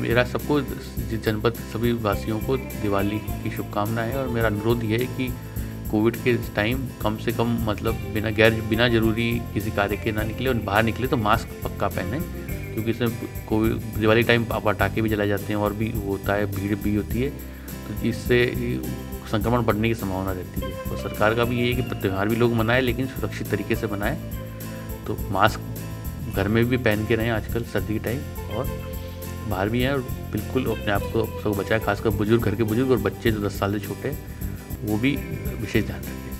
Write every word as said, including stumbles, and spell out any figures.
मेरा सबको जनपद सभी वासियों को दिवाली की शुभकामनाएँ और मेरा अनुरोध ये है कि कोविड के टाइम कम से कम मतलब बिना गैर बिना ज़रूरी किसी कार्य के ना निकले और बाहर निकले तो मास्क पक्का पहनें, क्योंकि इसमें कोविड दिवाली टाइम पटाखे भी जलाए जाते हैं और भी होता है, भीड़ भी होती है, तो इससे संक्रमण बढ़ने की संभावना रहती है। और सरकार का भी ये है कि त्यौहार भी लोग मनाएं लेकिन सुरक्षित तरीके से मनाएं। तो मास्क घर में भी पहन के रहें आजकल सर्दी के टाइम, और बाहर भी हैं और बिल्कुल अपने आप को सबको बचाएं, खासकर बुजुर्ग, घर के बुजुर्ग और बच्चे जो दस साल से छोटे हैं वो भी विशेष ध्यान रखें।